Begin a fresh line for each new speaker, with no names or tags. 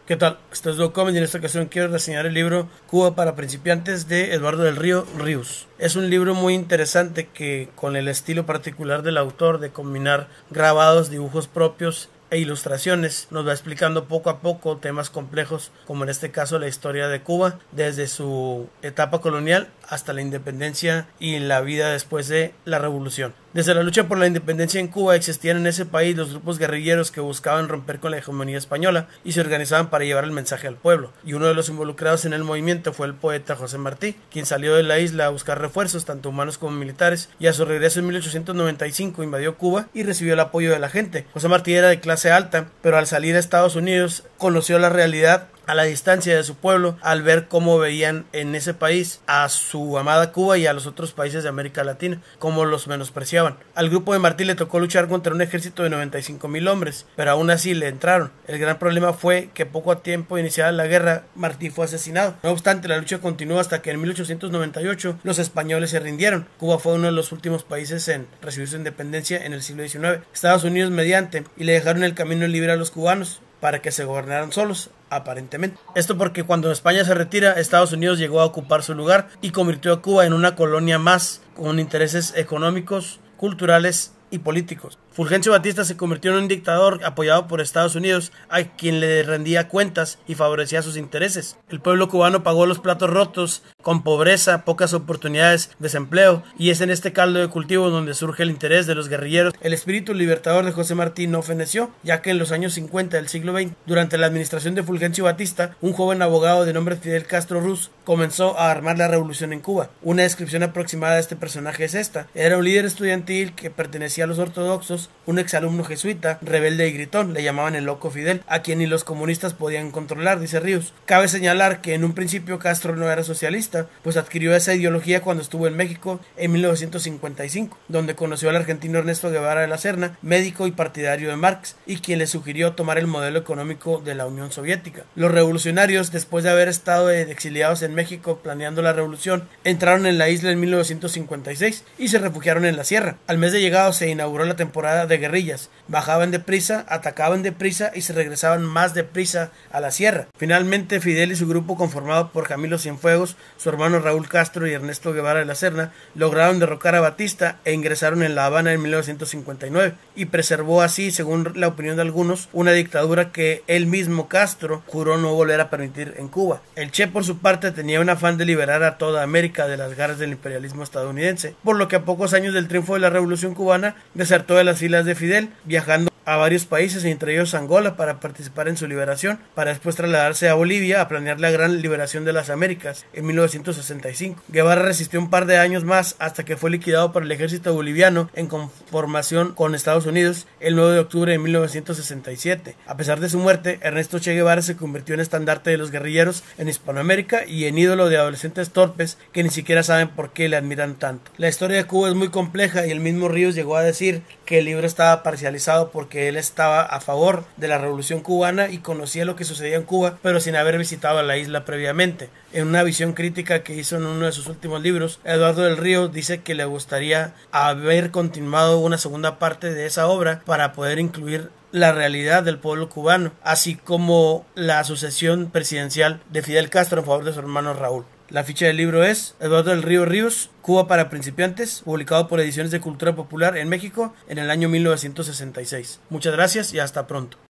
¿Qué tal? Esto es Docom y en esta ocasión quiero reseñar el libro Cuba para principiantes de Eduardo del Río Ríos. Es un libro muy interesante que, con el estilo particular del autor de combinar grabados, dibujos propios e ilustraciones, nos va explicando poco a poco temas complejos, como en este caso la historia de Cuba, desde su etapa colonial hasta la independencia y la vida después de la revolución. Desde la lucha por la independencia en Cuba existían en ese país los grupos guerrilleros que buscaban romper con la hegemonía española y se organizaban para llevar el mensaje al pueblo, y uno de los involucrados en el movimiento fue el poeta José Martí, quien salió de la isla a buscar refuerzos tanto humanos como militares, y a su regreso en 1895 invadió Cuba y recibió el apoyo de la gente. José Martí era de clase alta, pero al salir a Estados Unidos conoció la realidad a la distancia de su pueblo, al ver cómo veían en ese país a su amada Cuba y a los otros países de América Latina, cómo los menospreciaban. Al grupo de Martí le tocó luchar contra un ejército de 95,000 hombres, pero aún así le entraron. El gran problema fue que poco a tiempo iniciada la guerra, Martí fue asesinado. No obstante, la lucha continuó hasta que en 1898 los españoles se rindieron. Cuba fue uno de los últimos países en recibir su independencia en el siglo XIX. Estados Unidos mediante, y le dejaron el camino libre a los cubanos para que se gobernaran solos, aparentemente. Esto porque cuando España se retira, Estados Unidos llegó a ocupar su lugar y convirtió a Cuba en una colonia más, con intereses económicos, culturales y políticos. Fulgencio Batista se convirtió en un dictador apoyado por Estados Unidos, a quien le rendía cuentas y favorecía sus intereses. El pueblo cubano pagó los platos rotos, con pobreza, pocas oportunidades, desempleo, y es en este caldo de cultivo donde surge el interés de los guerrilleros. El espíritu libertador de José Martí no feneció, ya que en los años 50 del siglo XX, durante la administración de Fulgencio Batista, un joven abogado de nombre Fidel Castro Ruz comenzó a armar la revolución en Cuba. Una descripción aproximada de este personaje es esta: era un líder estudiantil que pertenecía a los ortodoxos, un exalumno jesuita, rebelde y gritón, le llamaban el loco Fidel, a quien ni los comunistas podían controlar, dice Ríos. Cabe señalar que en un principio Castro no era socialista, pues adquirió esa ideología cuando estuvo en México en 1955, donde conoció al argentino Ernesto Guevara de la Serna, médico y partidario de Marx, y quien le sugirió tomar el modelo económico de la Unión Soviética. Los revolucionarios, después de haber estado exiliados en México planeando la revolución, entraron en la isla en 1956 y se refugiaron en la sierra. Al mes de llegado se inauguró la temporada de guerrillas. Bajaban deprisa, atacaban deprisa y se regresaban más deprisa a la sierra. Finalmente, Fidel y su grupo, conformado por Camilo Cienfuegos, su hermano Raúl Castro y Ernesto Guevara de la Serna, lograron derrocar a Batista e ingresaron en La Habana en 1959, y preservó así, según la opinión de algunos, una dictadura que él mismo, Castro, juró no volver a permitir en Cuba. El Che, por su parte, tenía un afán de liberar a toda América de las garras del imperialismo estadounidense, por lo que a pocos años del triunfo de la Revolución cubana desertó de las filas de Fidel, viajando a varios países, entre ellos Angola, para participar en su liberación, para después trasladarse a Bolivia a planear la gran liberación de las Américas en 1965. Guevara resistió un par de años más hasta que fue liquidado por el ejército boliviano en conformación con Estados Unidos el 9 de octubre de 1967. A pesar de su muerte, Ernesto Che Guevara se convirtió en estandarte de los guerrilleros en Hispanoamérica y en ídolo de adolescentes torpes que ni siquiera saben por qué le admiran tanto. La historia de Cuba es muy compleja y el mismo Ríos llegó a decir que el libro estaba parcializado porque él estaba a favor de la revolución cubana y conocía lo que sucedía en Cuba, pero sin haber visitado la isla previamente. En una visión crítica que hizo en uno de sus últimos libros, Eduardo del Río dice que le gustaría haber continuado una segunda parte de esa obra para poder incluir la realidad del pueblo cubano, así como la sucesión presidencial de Fidel Castro en favor de su hermano Raúl. La ficha del libro es Eduardo del Río Ríos, Cuba para principiantes, publicado por Ediciones de Cultura Popular en México en el año 1966. Muchas gracias y hasta pronto.